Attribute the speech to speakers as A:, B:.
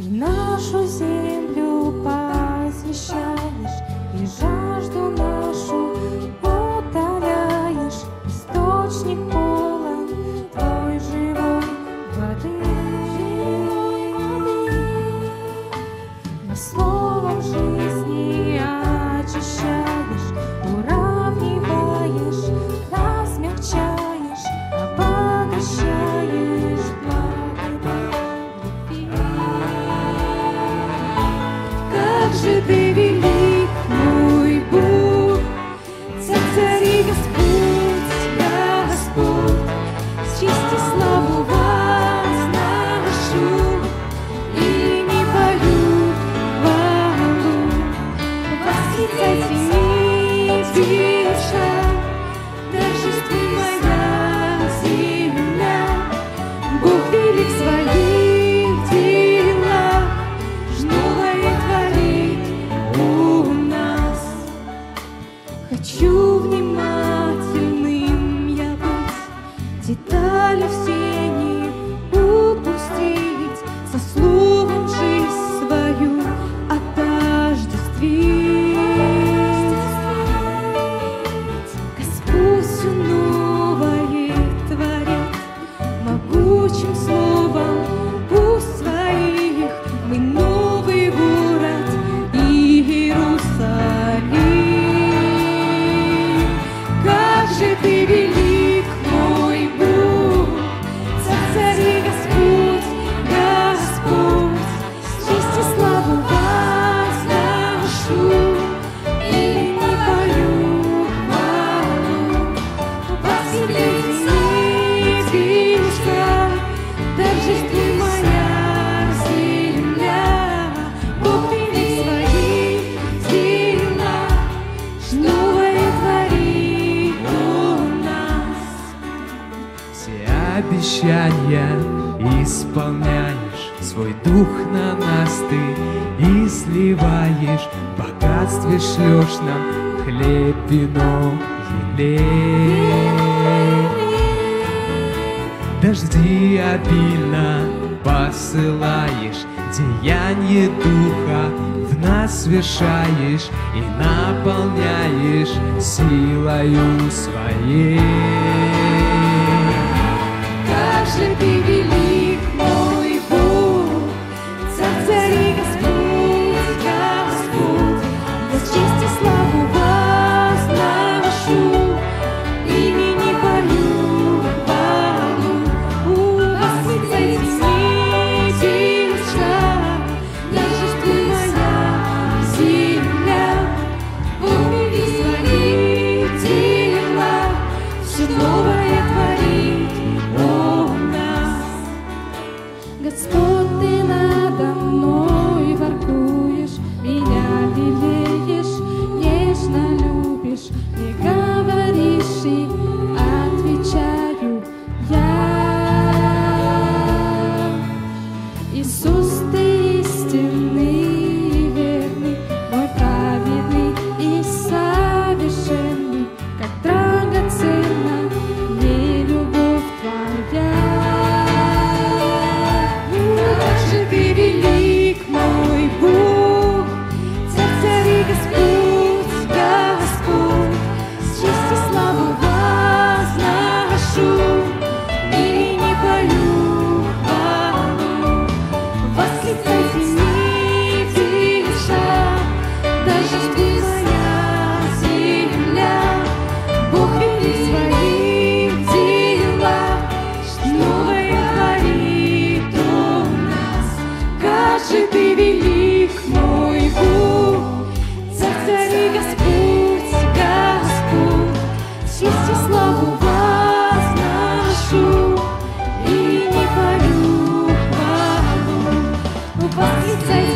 A: Ты нашу землю посвящаешь и жажду нашу утоляешь. Источник полон Твой живой воды. Нас словом жизни очищаешь, уравниваешь, размягчаешь, обогащаешь благодать любви. Как же Ты велик, мой Бог, Царь и Господь, Господь, с чести славу возношу и не пою хвалу. Восклицайте душа, торжествуй моя земля. Бог велик в своих делах, новое творит у нас. Хочу внимательным я быть, детали все не упустить, со словом жизнь свою отождествить. Господь все новое творит, могучим словом уст своих мы новый город Иерусалим. Как же Ты велик, мой Бог, Царь и Господь, Господь, с честь и славу возношу и не пою хвалу. Восклицайте душа, торжествуй моя земля. Бог велик в своих делах, новое творит у нас.
B: Все обещания исполняешь, свой дух на нас Ты изливаешь, в богатстве шлешь нам хлеб, вино, елей. Дожди обильно посылаешь, деяние духа в нас совершаешь и наполняешь силою своей.
A: Как же Ты велик, мой Бог, Царь и Господь, Господь, я с честь и славу возношу и не пою хвалу. Восклицайте душа, торжествуй моя земля. Бог велик в своих делах, все новое творит у нас. Господь, Ты надо мной воркуешь, меня лелеешь, нежно любишь, не говоришь и отвечаю я. Иисус, Ты истинный и верный, мой праведный и совершенный, как драгоценна мне любовь Твоя. Как же Ты велик, мой Бог, Царь и Господь, Господь, с честь и славу возношу и не пою хвалу. Восклицайте душа, торжествуй моя земля. Бог велик в своих делах, новое творит у нас. Как же Ты велик, мой Бог, Царь и Господь, Господь, честь и славу возношу и не пою хвалу. Восклицайте